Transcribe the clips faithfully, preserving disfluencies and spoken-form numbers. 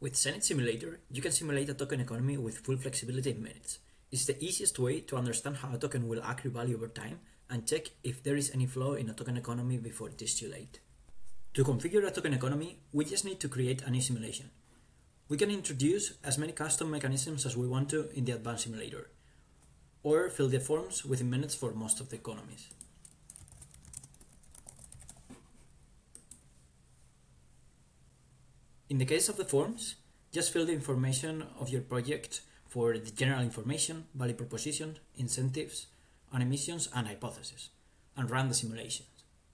With Cenit Simulator, you can simulate a token economy with full flexibility in minutes. It's the easiest way to understand how a token will accrue value over time and check if there is any flaw in a token economy before it is too late. To configure a token economy, we just need to create a new simulation. We can introduce as many custom mechanisms as we want to in the advanced simulator, or fill the forms within minutes for most of the economies. In the case of the forms, just fill the information of your project for the general information, value proposition, incentives, and emissions and hypotheses, and run the simulations.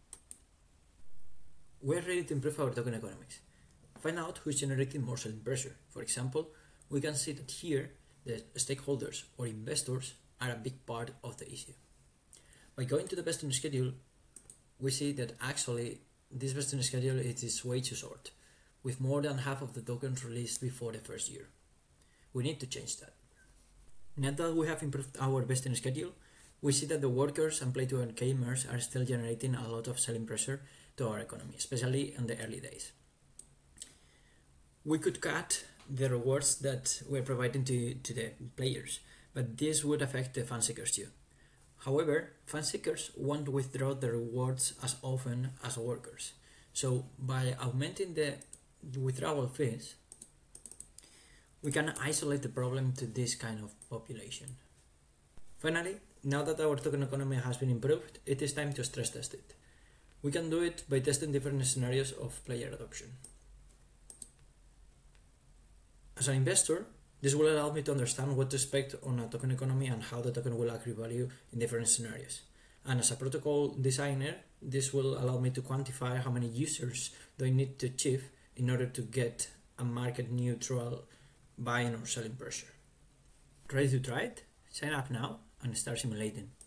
We are ready to improve our token economics. Find out who is generating more selling pressure. For example, we can see that here the stakeholders or investors are a big part of the issue. By going to the vesting schedule, we see that actually this vesting schedule it is way too short, with more than half of the tokens released before the first year. We need to change that. Now that we have improved our vesting schedule, we see that the workers and play-to-earn gamers are still generating a lot of selling pressure to our economy, especially in the early days. We could cut the rewards that we're providing to, to the players, but this would affect the fan seekers too. However, fan seekers won't withdraw the rewards as often as workers. So by augmenting the withdrawal fees, we can isolate the problem to this kind of population. Finally, now that our token economy has been improved, it is time to stress test it. We can do it by testing different scenarios of player adoption. As an investor, this will allow me to understand what to expect on a token economy and how the token will accrue value in different scenarios. And as a protocol designer, this will allow me to quantify how many users do I need to achieve in order to get a market neutral buying or selling pressure. Ready to try it? Sign up now and start simulating.